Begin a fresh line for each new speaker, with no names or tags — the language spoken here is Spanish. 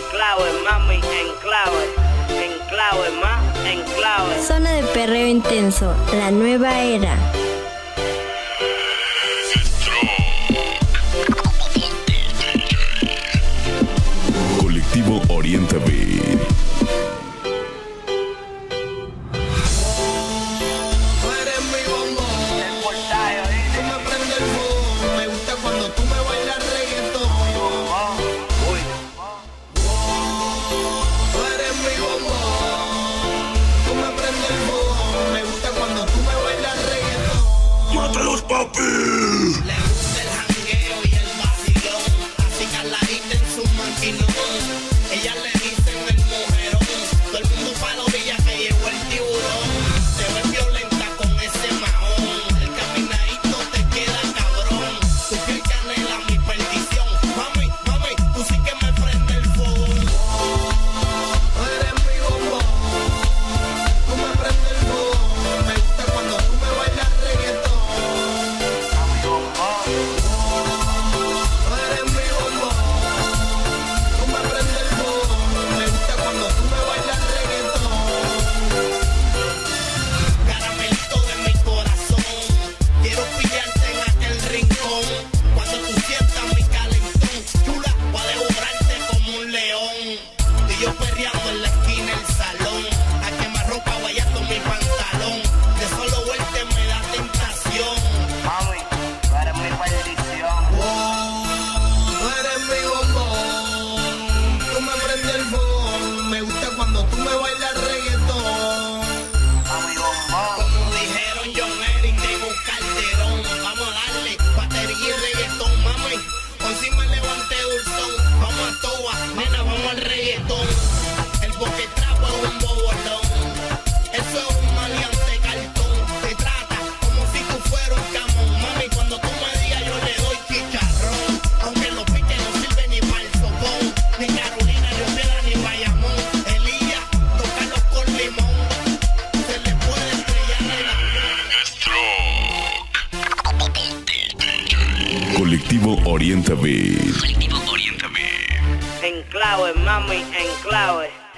clave, mami, en clave, en clave.
Zona de perreo intenso, la nueva era.
Colectivo Oriente Beat.
¡Mátalos, papi! Le gusta el jangueo y el vacilón, así caladita en su maquinón. Ella le dicen el mujerón, todo el mundo pa' la orilla que llegó el tiburón. Te ves violenta con ese mahón, el caminadito te queda cabrón. Tu piel canela, mi perdición. Mami, tú sí que me prende el fuego. Tú eres mi bombón, tú me prendes el fuego. Me gusta cuando tú me bailas reggaetón. Yo perreando en la esquina del salón, a quemarropa guayando mi pantalón. De solo verte me da tentación.
Mami, tú eres mi perdición.
Tú eres mi bombón, tú me prendes el fogón. Me gusta cuando tú me bailas reggaetón.
Mami, bombón.
Como dijeron John Eric, tengo un calderón. Vamos a darle batería y reggaetón, mami. Hoy sí me levanté dulzón. Vamos a toa, nena, vamos al reggaetón. El boquetrapo es un bobolón. Eso es un maleante cartón. Te trata como si tú fueras un camón. Mami, cuando tú me digas yo le doy chicharrón. Aunque los piques no sirven ni para el sopón. Ni Carolina, ni Obrera, ni Bayamón. Elías, tócalos con limón. Se le puede estrellar el avión.
Colectivo Oriente Beat.
En clave, mami, en clave.